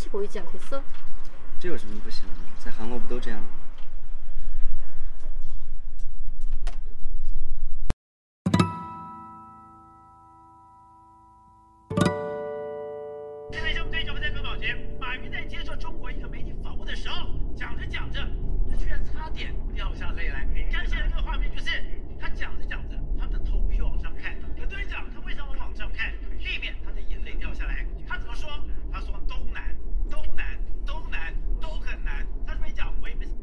끝이 보이지 않겠어? 这有什么不行的？在韩国不都这样吗？ 现在项目对手们在搞保洁，马云在接受中国一个媒体访问的时候，讲着讲着，他居然差点掉下泪来。刚才那个画面就是他讲着讲着，他的头皮往上看。有队长他为什么往上看？避免他的眼泪掉下来。他怎么说？他说都难，都难，都难，都很难。他没讲我也没。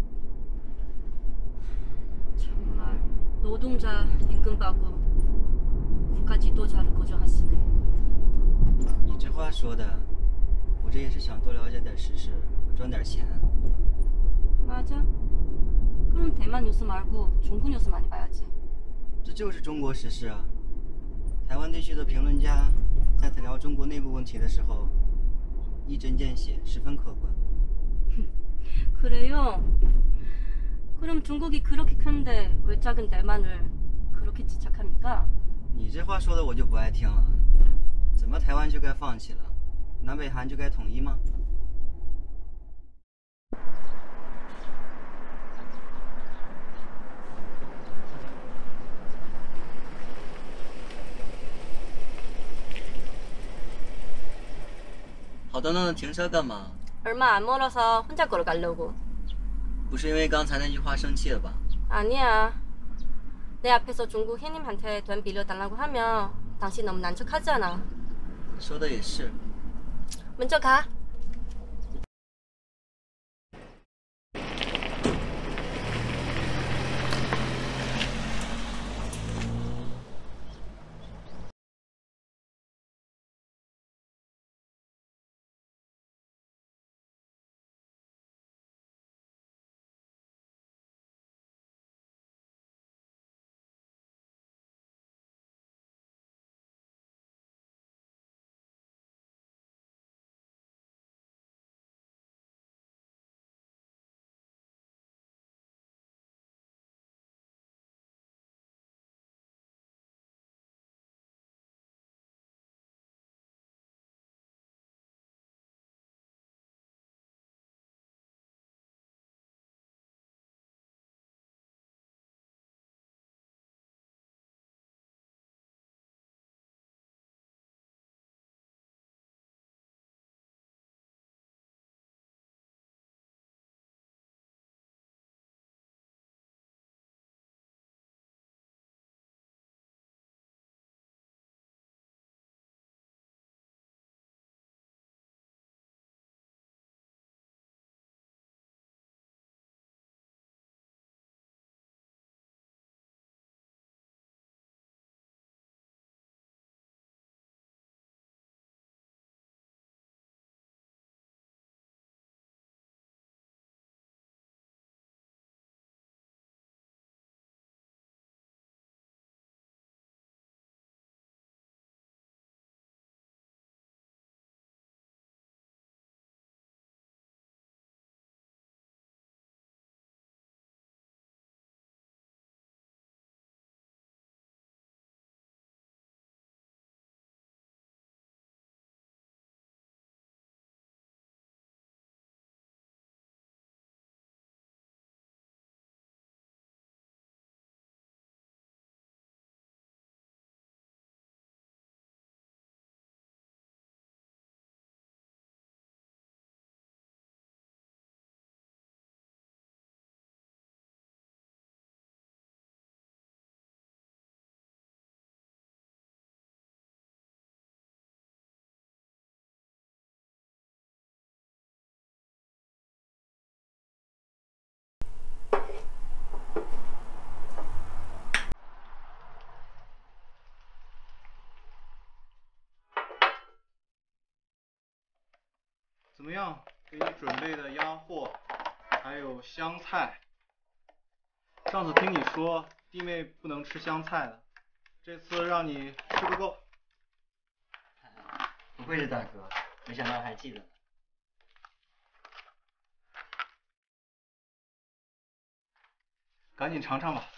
정말 노동자 임금 받고 국가 지도자를 고정하시네. 你这话说的，我这也是想多了解点时事，多赚点钱。 맞아. 그럼 대만 뉴스 말고 중국 뉴스 많이 봐야지. 这就是中国时事啊！台湾地区的评论家在聊中国内部问题的时候，一针见血，十分客观。 그래요? 그럼 중국이 그렇게 큰데 왜 작은 대만을 그렇게 집착합니까? 你这话说的我就不爱听了。怎么台湾就该放弃了？南北韩就该统一吗？ 好端端的停车干嘛？ 얼마 안 멀어서 혼자 걸어가려고. 不是因为刚才那句话生气了吧？ 아니야. 내 앞에서 중국 혜님한테 돈 빌려달라고 하면 당신 너무 난척하잖아. 说的也是。 먼저 가. “怎么样？给你准备的鸭货，还有香菜。上次听你说弟妹不能吃香菜的，这次让你吃个够。” 不愧是大哥，没想到还记得呢。 赶紧尝尝吧。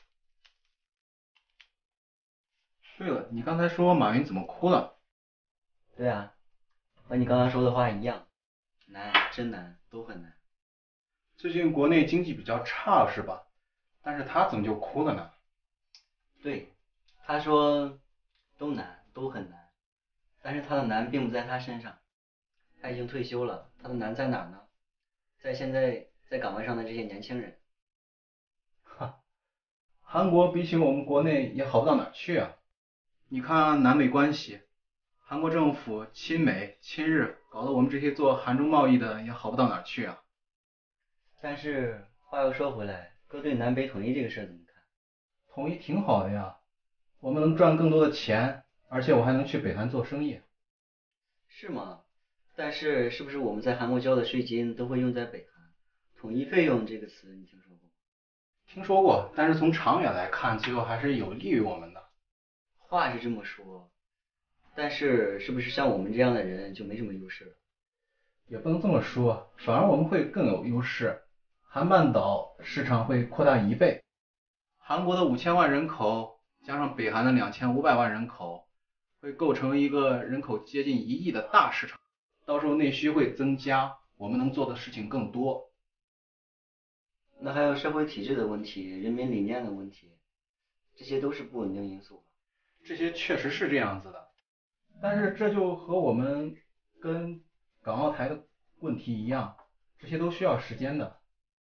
对了，你刚才说马云怎么哭了？ 对啊，和你刚刚说的话一样。 难，真难，都很难。 最近国内经济比较差是吧？但是他怎么就哭了呢？ 对，他说都难，都很难，但是他的难并不在他身上，他已经退休了，他的难在哪儿呢？在现在在岗位上的这些年轻人。 哈，韩国比起我们国内也好不到哪儿去啊。你看南北关系，韩国政府亲美亲日，搞得我们这些做韩中贸易的也好不到哪儿去啊。 但是话又说回来，哥对南北统一这个事儿怎么看？ 统一挺好的呀，我们能赚更多的钱，而且我还能去北韩做生意。 是吗？但是是不是我们在韩国交的税金都会用在北韩？统一费用这个词你听说过？ 听说过，但是从长远来看，最后还是有利于我们的。 话是这么说，但是是不是像我们这样的人就没什么优势了？ 也不能这么说，反而我们会更有优势。韩半岛市场会扩大1倍，韩国的5000万人口加上北韩的2500万人口，会构成一个人口接近1亿的大市场。到时候内需会增加，我们能做的事情更多。 那还有社会体制的问题、人民理念的问题，这些都是不稳定因素。 这些确实是这样子的，但是这就和我们跟港澳台的问题一样，这些都需要时间的。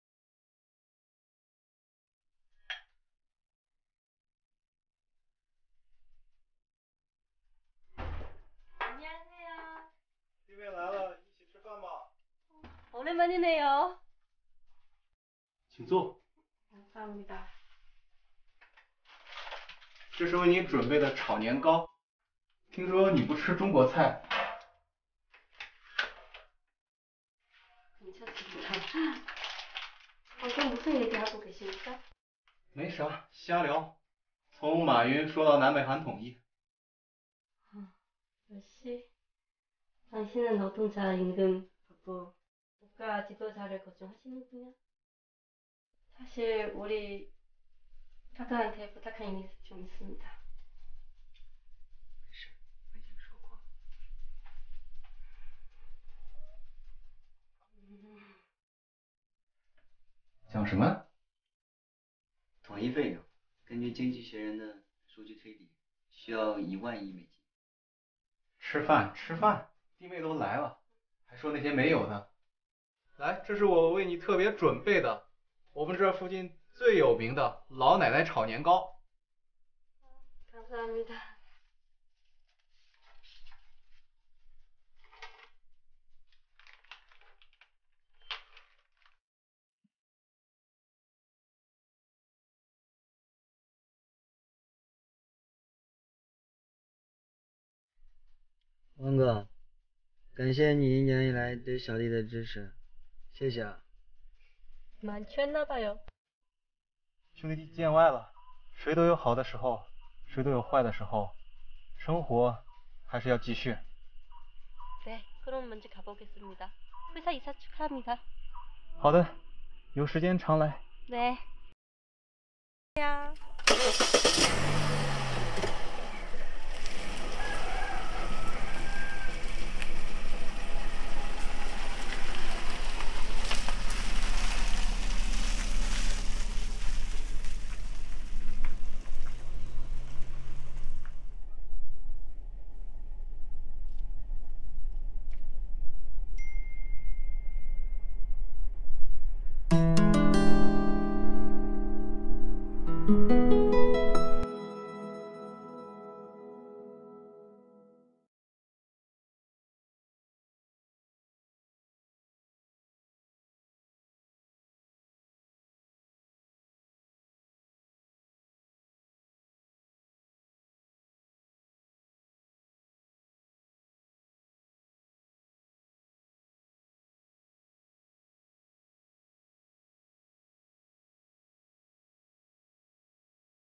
弟妹来了，一起吃饭吧。 오랜만이네요. 请坐。 감사합니다. 这是为你准备的炒年糕。听说你不吃中国菜。 괜찮습니다. 방금 무슨 얘기하고 계십니까? 没啥，瞎聊。从马云说到南北韩统一。 역시 당신은 노동자 임금 받고 국가 지도자를 걱정하시는군요. 사실 우리 카카한테 부탁할 일이 좀 있습니다. 没事，我已经说过了。 讲什么？ 统一费用，根据经济学人的数据推理，需要1万亿美金。 吃饭，吃饭，弟妹都来了，还说那些没有的。来，这是我为你特别准备的，我们这附近最有名的老奶奶炒年糕。 감사합니다. 王哥，感谢你1年以来对小弟的支持，谢谢啊。 많이 취했나봐요. 兄弟见外了，谁都有好的时候，谁都有坏的时候，生活还是要继续。 네, 그럼 먼저 가보겠습니다. 회사 이사 축하합니다. 好的，有时间常来。 네. 안녕.